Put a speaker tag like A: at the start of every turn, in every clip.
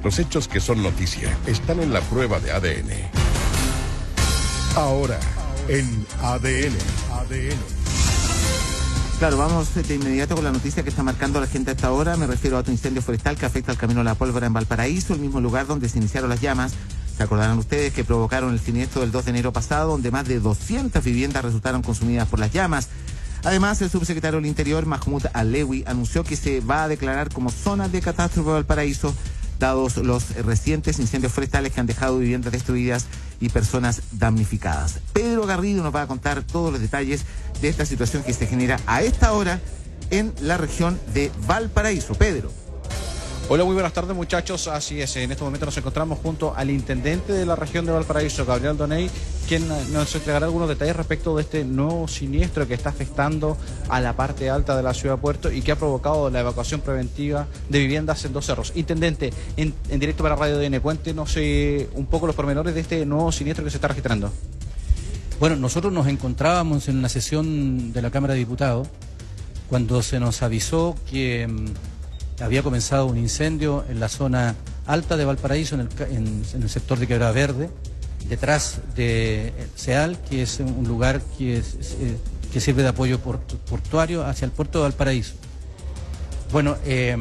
A: Los hechos que son noticia están en la prueba de ADN. Ahora, en ADN.
B: Claro, vamos de inmediato con la noticia que está marcando a la gente a esta hora. Me refiero a otro incendio forestal que afecta al Camino de la Pólvora en Valparaíso, el mismo lugar donde se iniciaron las llamas. Se acordarán ustedes que provocaron el siniestro del 2 de enero pasado, donde más de 200 viviendas resultaron consumidas por las llamas. Además, el subsecretario del Interior, Mahmoud Alewi, anunció que se va a declarar como zona de catástrofe Valparaíso, dados los recientes incendios forestales que han dejado viviendas destruidas y personas damnificadas. Pedro Garrido nos va a contar todos los detalles de esta situación que se genera a esta hora en la región de Valparaíso. Pedro.
C: Hola, muy buenas tardes, muchachos. Así es, en este momento nos encontramos junto al intendente de la región de Valparaíso, Gabriel Doney, quien nos entregará algunos detalles respecto de este nuevo siniestro que está afectando a la parte alta de la ciudad de Puerto y que ha provocado la evacuación preventiva de viviendas en 2 cerros. Intendente, en directo para Radio DN, cuéntenos un poco los pormenores de este nuevo siniestro que se está registrando.
D: Bueno, nosotros nos encontrábamos en una sesión de la Cámara de Diputados cuando se nos avisó que había comenzado un incendio en la zona alta de Valparaíso, en el sector de Quebrada Verde, detrás de Seal, que es un lugar que sirve de apoyo portuario hacia el puerto de Valparaíso. Bueno,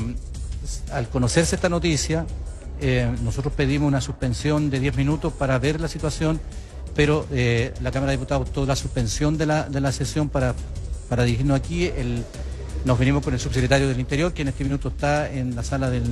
D: al conocerse esta noticia, nosotros pedimos una suspensión de 10 minutos para ver la situación, pero la Cámara de Diputados optó la suspensión de la sesión para dirigirnos aquí. Nos venimos con el subsecretario del Interior, que en este minuto está en la sala de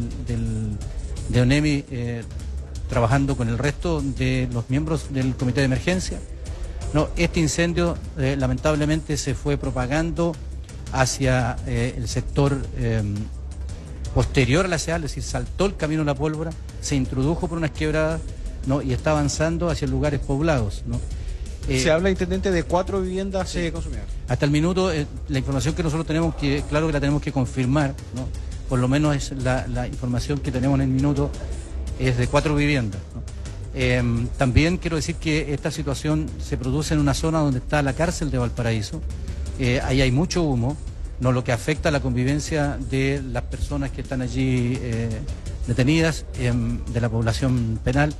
D: ONEMI trabajando con el resto de los miembros del comité de emergencia. No, este incendio lamentablemente se fue propagando hacia el sector posterior a la SEAL, es decir, saltó el Camino de la Pólvora, se introdujo por unas quebradas, ¿no? Y está avanzando hacia lugares poblados, ¿no?
C: Se habla, intendente, de 4 viviendas consumidas.
D: Hasta el minuto, la información que nosotros tenemos, claro que la tenemos que confirmar, ¿no? Por lo menos es la información que tenemos en el minuto, es de 4 viviendas, ¿no? También quiero decir que esta situación se produce en una zona donde está la cárcel de Valparaíso. Ahí hay mucho humo, ¿no? Lo que afecta a la convivencia de las personas que están allí detenidas, de la población penal.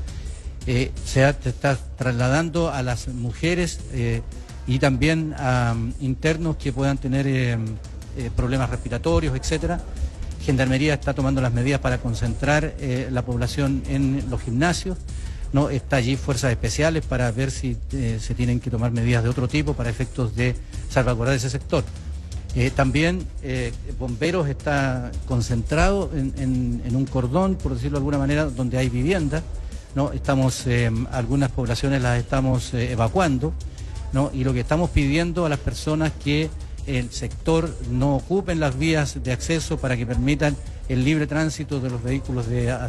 D: Se está trasladando a las mujeres y también a internos que puedan tener problemas respiratorios, etcétera. Gendarmería está tomando las medidas para concentrar la población en los gimnasios, ¿no? Está allí fuerzas especiales para ver si se tienen que tomar medidas de otro tipo para efectos de salvaguardar ese sector. También Bomberos está concentrado en un cordón, por decirlo de alguna manera, donde hay viviendas, ¿no? Estamos, algunas poblaciones las estamos evacuando, ¿no? Y lo que estamos pidiendo a las personas que el sector no ocupen las vías de acceso para que permitan el libre tránsito de los vehículos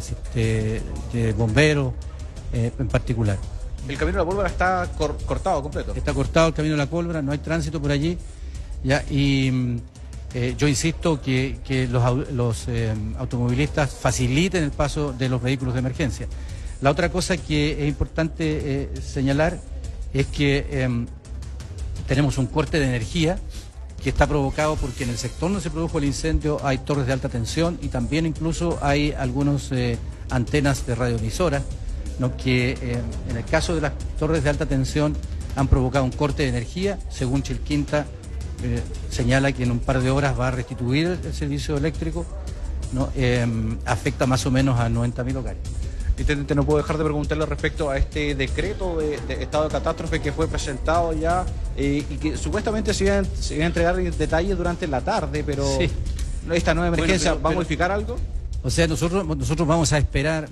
D: de bomberos en particular.
C: El Camino de la Pólvora está cortado completo.
D: Está cortado el Camino de la Pólvora, no hay tránsito por allí, ¿ya? Y yo insisto que los automovilistas faciliten el paso de los vehículos de emergencia. La otra cosa que es importante señalar es que tenemos un corte de energía que está provocado porque en el sector donde se produjo el incendio hay torres de alta tensión y también incluso hay algunas antenas de radioemisoras, ¿no? Que en el caso de las torres de alta tensión han provocado un corte de energía. Según Chilquinta señala que en un par de horas va a restituir el servicio eléctrico, ¿no? Afecta más o menos a 90.000 hogares.
C: Intendente, no puedo dejar de preguntarle respecto a este decreto de estado de catástrofe que fue presentado ya y que supuestamente se iba a entregar detalles durante la tarde, pero sí. Esta nueva emergencia, ¿va a modificar algo?
D: O sea, nosotros vamos a esperar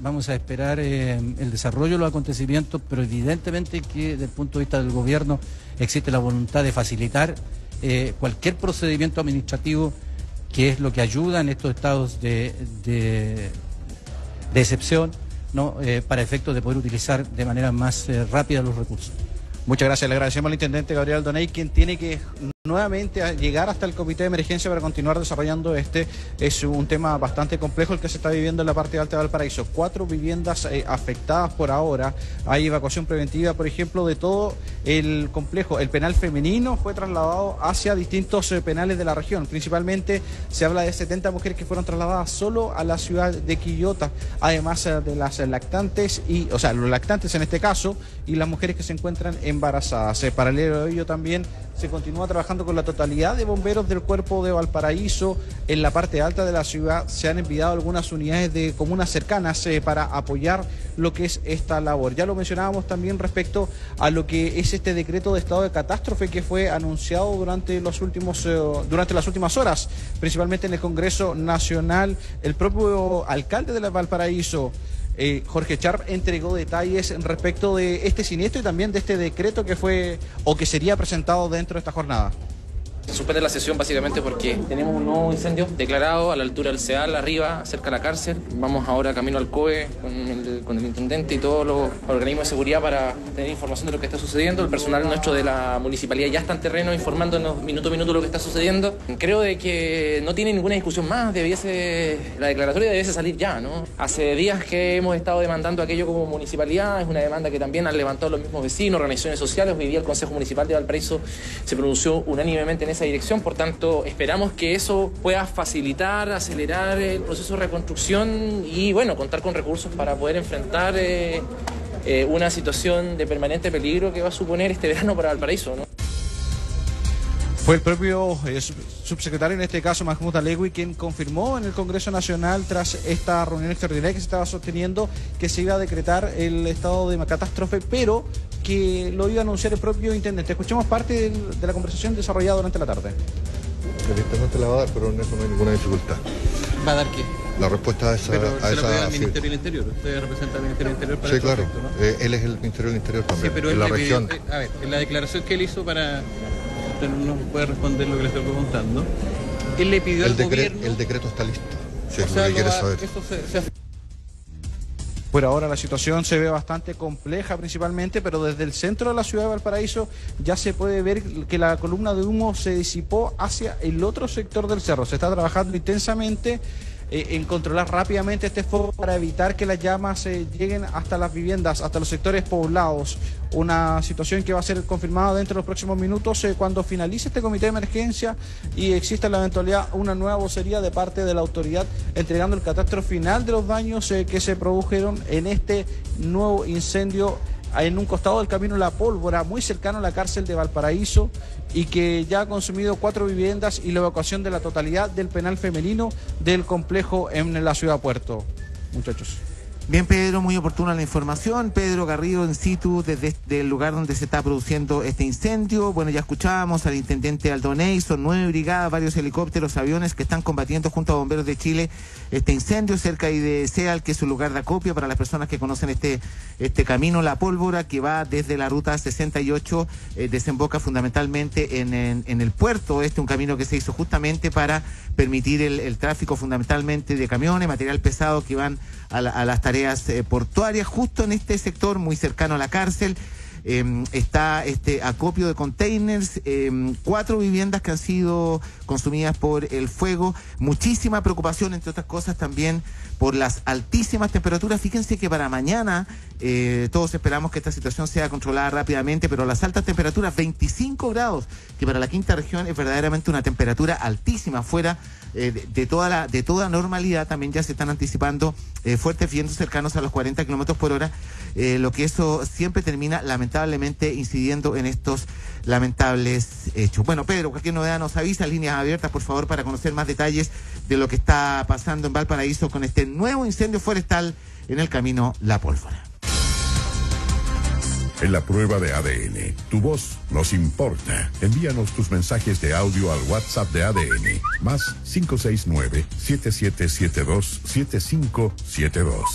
D: el desarrollo de los acontecimientos, pero evidentemente que desde el punto de vista del gobierno existe la voluntad de facilitar cualquier procedimiento administrativo, que es lo que ayuda en estos estados de excepción, ¿no? Para efectos de poder utilizar de manera más rápida los recursos.
C: Muchas gracias, le agradecemos al intendente Gabriel Doney, quien tiene que nuevamente a llegar hasta el comité de emergencia para continuar desarrollando es un tema bastante complejo el que se está viviendo en la parte alta de Valparaíso. 4 viviendas afectadas por ahora. Hay evacuación preventiva, por ejemplo, de todo el complejo. El penal femenino fue trasladado hacia distintos penales de la región. Principalmente se habla de 70 mujeres que fueron trasladadas solo a la ciudad de Quillota, además de las lactantes, los lactantes en este caso, y las mujeres que se encuentran embarazadas. Paralelo a ello también se continúa trabajando con la totalidad de bomberos del cuerpo de Valparaíso. En la parte alta de la ciudad se han enviado algunas unidades de comunas cercanas para apoyar lo que es esta labor. Ya lo mencionábamos también respecto a lo que es este decreto de estado de catástrofe que fue anunciado durante las últimas horas, principalmente en el Congreso Nacional. El propio alcalde de Valparaíso, Jorge Charp, entregó detalles respecto de este siniestro y también de este decreto que fue o que sería presentado dentro de esta jornada.
E: Se suspende la sesión básicamente porque tenemos un nuevo incendio declarado a la altura del CEAL, arriba, cerca de la cárcel. Vamos ahora camino al COE con el intendente y todos los organismos de seguridad para tener información de lo que está sucediendo. El personal nuestro de la municipalidad ya está en terreno informándonos minuto a minuto lo que está sucediendo. Creo de que no tiene ninguna discusión más, la declaratoria debiese salir ya, ¿no? Hace días que hemos estado demandando aquello como municipalidad, es una demanda que también han levantado los mismos vecinos, organizaciones sociales. Hoy día el Consejo Municipal de Valparaíso se pronunció unánimemente en esa dirección, por tanto esperamos que eso pueda facilitar, acelerar el proceso de reconstrucción y bueno, contar con recursos para poder enfrentar una situación de permanente peligro que va a suponer este verano para Valparaíso, ¿no?
C: Fue el propio subsecretario, en este caso Mahmoud Alewi, quien confirmó en el Congreso Nacional, tras esta reunión extraordinaria que se estaba sosteniendo, que se iba a decretar el estado de catástrofe, pero que lo iba a anunciar el propio intendente. Escuchemos parte de la conversación desarrollada durante la tarde.
F: El intendente la va a dar, pero en eso no hay ninguna dificultad.
G: ¿Va a dar qué?
F: La respuesta a esa...
G: Pero
F: a
G: se lo pide al
F: sí.
G: Ministerio del Interior. Usted representa al Ministerio del Interior para
F: Sí,
G: este
F: claro.
G: proyecto, ¿no?
F: Él es el Ministerio del Interior también.
G: Sí, pero
F: en
G: él
F: la
G: le
F: región.
G: pidió, a ver, en la declaración que él hizo para... Usted no puede responder lo que le estoy preguntando. Él le pidió al gobierno...
F: El decreto está listo. Si
G: o
F: es
G: sea,
F: lo que quiere saber.
G: eso se
C: Por ahora la situación se ve bastante compleja principalmente, pero desde el centro de la ciudad de Valparaíso ya se puede ver que la columna de humo se disipó hacia el otro sector del cerro. Se está trabajando intensamente en controlar rápidamente este fuego para evitar que las llamas lleguen hasta las viviendas, hasta los sectores poblados. Una situación que va a ser confirmada dentro de los próximos minutos cuando finalice este comité de emergencia y exista la eventualidad una nueva vocería de parte de la autoridad entregando el catastro final de los daños que se produjeron en este nuevo incendio en un costado del camino La Pólvora, muy cercano a la cárcel de Valparaíso, y que ya ha consumido 4 viviendas y la evacuación de la totalidad del penal femenino del complejo en la ciudad Puerto. Muchachos.
B: Bien, Pedro, muy oportuna la información. Pedro Garrido in situ desde el lugar donde se está produciendo este incendio. Bueno, ya escuchábamos al intendente Aldoney, son 9 brigadas, varios helicópteros, aviones que están combatiendo junto a Bomberos de Chile este incendio cerca de CEAL, que es un lugar de acopio para las personas que conocen este camino La Pólvora, que va desde la ruta 68, desemboca fundamentalmente en el puerto. Un camino que se hizo justamente para permitir el tráfico fundamentalmente de camiones, material pesado que van a las tareas portuarias. Justo en este sector, muy cercano a la cárcel, está este acopio de containers, 4 viviendas que han sido consumidas por el fuego. Muchísima preocupación, entre otras cosas, también por las altísimas temperaturas. Fíjense que para mañana todos esperamos que esta situación sea controlada rápidamente, pero las altas temperaturas, 25 grados, que para la quinta región es verdaderamente una temperatura altísima, fuera de toda normalidad. También ya se están anticipando fuertes vientos cercanos a los 40 kilómetros por hora, lo que eso siempre termina lamentablemente incidiendo en estos lamentables hechos. Bueno, Pedro, cualquier novedad nos avisa, líneas abiertas por favor para conocer más detalles de lo que está pasando en Valparaíso con este nuevo incendio forestal en el camino La Pólvora.
A: En la prueba de ADN, tu voz nos importa. Envíanos tus mensajes de audio al WhatsApp de ADN, más 569-7772-7572.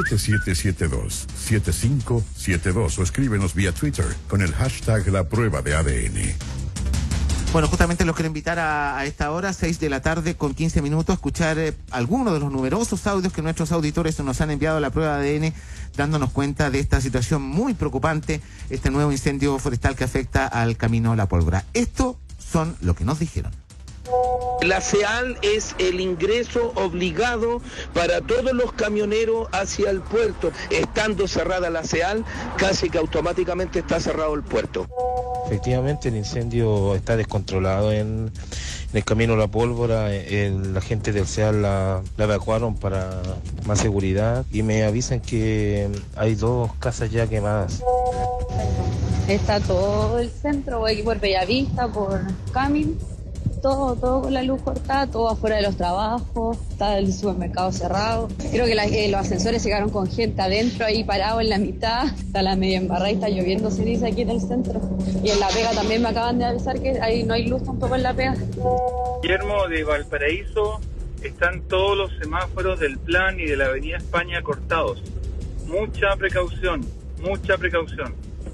A: 7772-7572 o escríbenos vía Twitter con el hashtag La Prueba de ADN.
B: Bueno, justamente los quiero invitar a esta hora, 6 de la tarde con 15 minutos, a escuchar algunos de los numerosos audios que nuestros auditores nos han enviado a la prueba de ADN, dándonos cuenta de esta situación muy preocupante, este nuevo incendio forestal que afecta al camino La Pólvora. Esto son lo que nos dijeron.
H: La CEAL es el ingreso obligado para todos los camioneros hacia el puerto. Estando cerrada la CEAL, casi que automáticamente está cerrado el puerto.
I: Efectivamente, el incendio está descontrolado en el camino La Pólvora. La gente del CEAL la evacuaron para más seguridad y me avisan que hay 2 casas ya quemadas.
J: Está todo el centro, voy aquí por Bellavista, por Camin. Todo con la luz cortada, todo afuera de los trabajos, está el supermercado cerrado. Creo que los ascensores se quedaron con gente adentro, ahí parado en la mitad. Está la media embarrada y está lloviendo ceniza aquí en el centro. Y en La Pega también me acaban de avisar que ahí no hay luz tampoco en La Pega.
K: Guillermo, de Valparaíso, están todos los semáforos del Plan y de la Avenida España cortados. Mucha precaución, mucha precaución.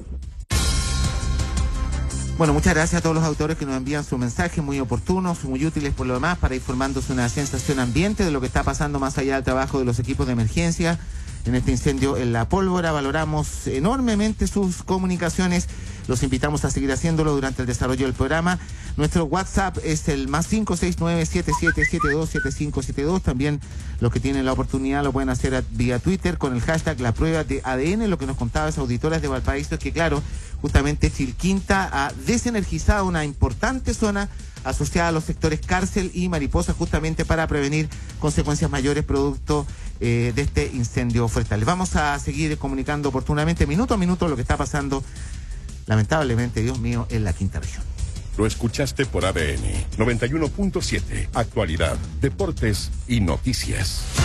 B: Bueno, muchas gracias a todos los autores que nos envían sus mensajes muy oportunos, muy útiles por lo demás, para informándose una sensación ambiente de lo que está pasando más allá del trabajo de los equipos de emergencia en este incendio en La Pólvora. Valoramos enormemente sus comunicaciones. Los invitamos a seguir haciéndolo durante el desarrollo del programa. Nuestro WhatsApp es el +5 6977727572. También los que tienen la oportunidad lo pueden hacer vía Twitter con el hashtag La Prueba de ADN. Lo que nos contaba esa auditora de Valparaíso es que, claro, justamente Chilquinta ha desenergizado una importante zona asociada a los sectores Cárcel y Mariposa, justamente para prevenir consecuencias mayores producto de este incendio forestal. Les vamos a seguir comunicando oportunamente, minuto a minuto, lo que está pasando, lamentablemente, Dios mío, en la quinta región.
A: Lo escuchaste por ADN 91.7, actualidad, deportes y noticias.